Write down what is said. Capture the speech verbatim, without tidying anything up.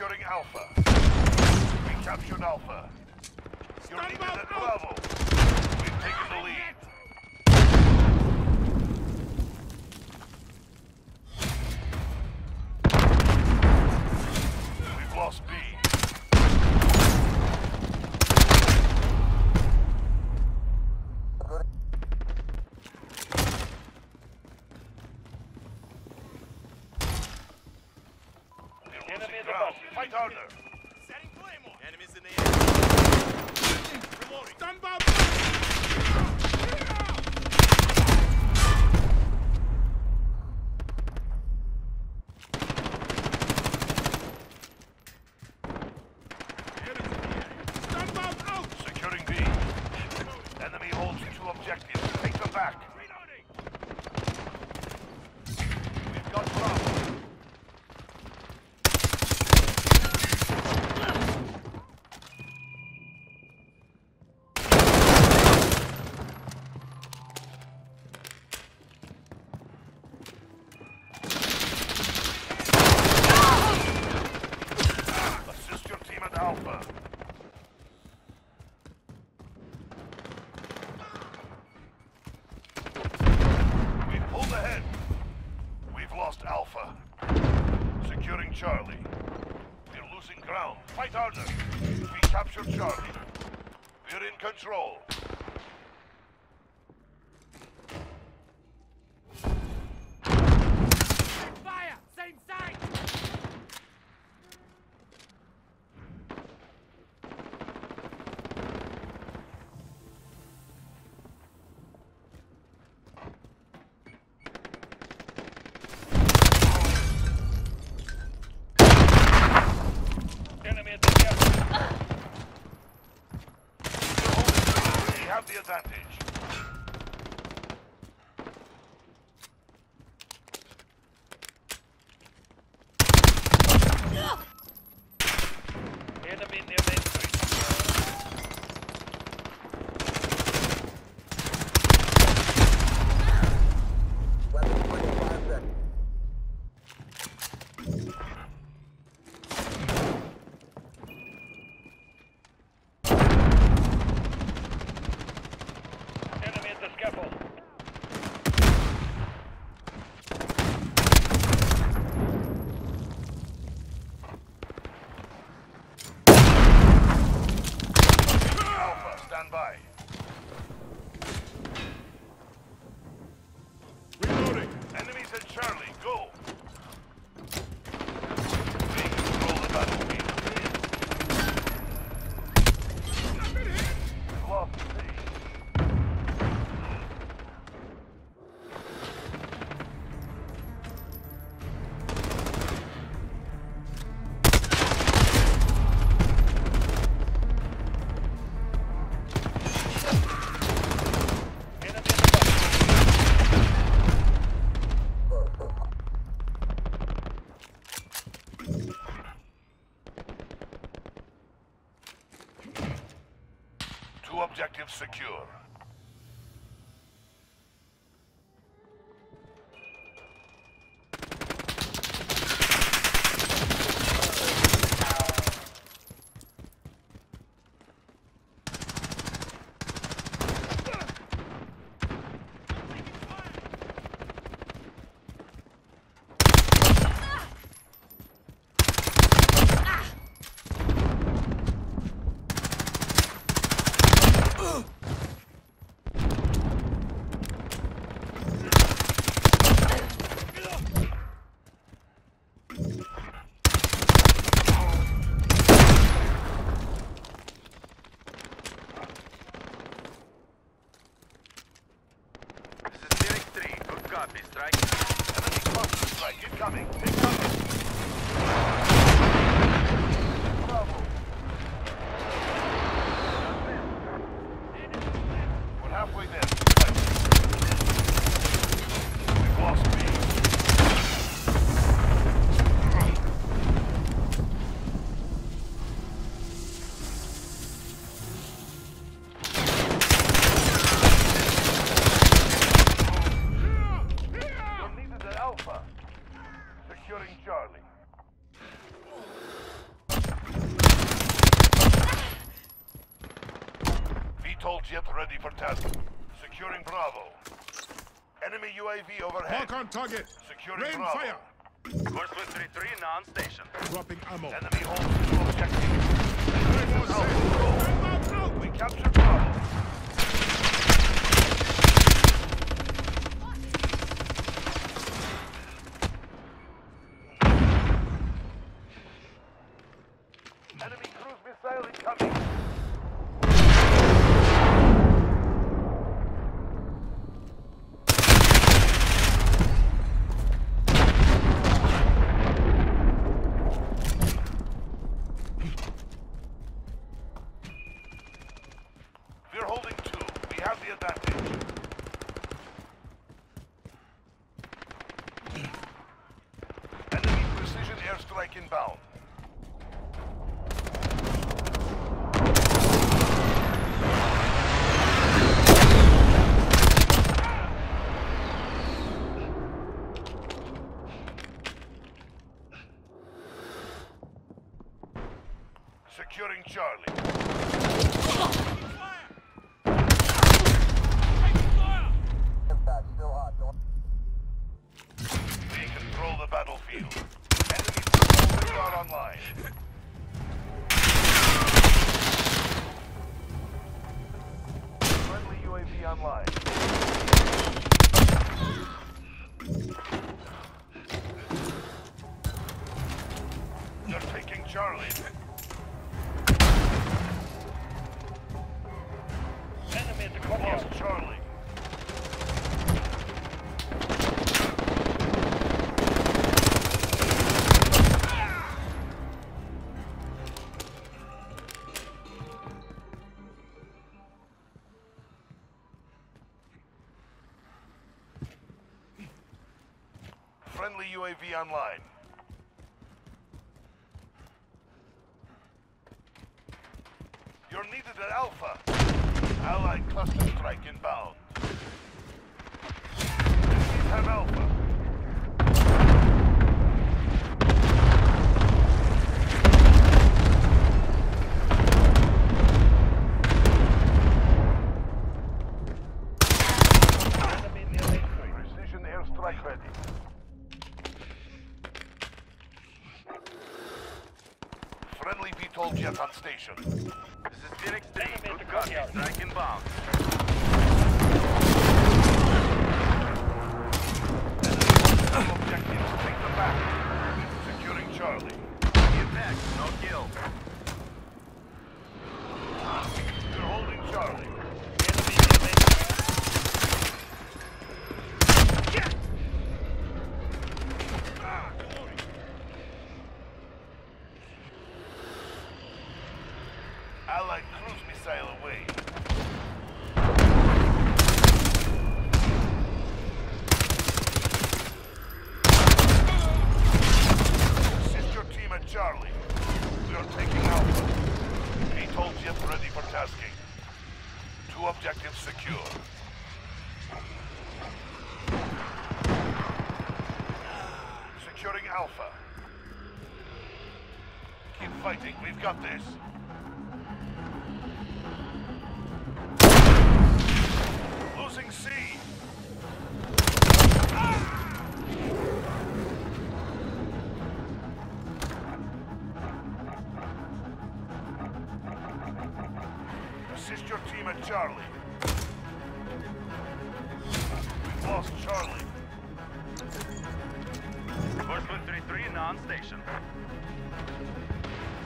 Securing Alpha. We captured Alpha. You're needed at Bravo. We've taken the lead. We've lost B. Enemy in the bus. Fight harder. Setting Claymore. Enemies in the air. Reloading. Stand by. Stand by out. Securing B. Enemy holds two objectives. Take them back. Reloading. We've got Bravo. Assist your team at Alpha. We've pulled ahead. We've lost Alpha. Securing Charlie. We're losing ground. Fight harder. We captured Charlie. We're in control. Fire. Same side. Enemy at the scaffold. We have the advantage. Enemy near Main Street. Enemy at the scaffold. Alpha, stand by. Reloading. Enemies at Charlie, go. We control the battlefield. We've lost C. Enemy at the bus. Two objectives secure. told jet ready for task. Securing Bravo. Enemy U A V overhead. Mark on target. Securing Rain Bravo. fire. Force one three three non-station. Dropping ammo. Enemy holds two objectives. Rainbow Out. set. Rainbow out. We captured Bravo. Enemy cruise missile incoming. We're holding two. We have the advantage. Enemy precision airstrike inbound. Securing Charlie. We control the battlefield. Enemy thermal radar online. Friendly U A V online. They're taking Charlie. Enemy at the Lost courtyard. Charlie. Friendly U A V online. You're needed at Alpha. Allied cluster strike inbound. Enemies have Alpha. Enemy in the elementary. Precision airstrike ready. Friendly V TOL jet on station. This is Phoenix three. Enemy at the Good copy. courtyard. Strike inbound. Enemy objectives, take them back. Securing Charlie. Get back. No kill. You're holding Charlie. Enemy in the elementary. Allied cruise missile away. Assist your team at Charlie. We are taking Alpha. V TOL jet ready for tasking. Two objectives secure. Securing Alpha. Keep fighting. We've got this. Losing C. Assist your team at Charlie. We've lost Charlie. Force one three three non-station.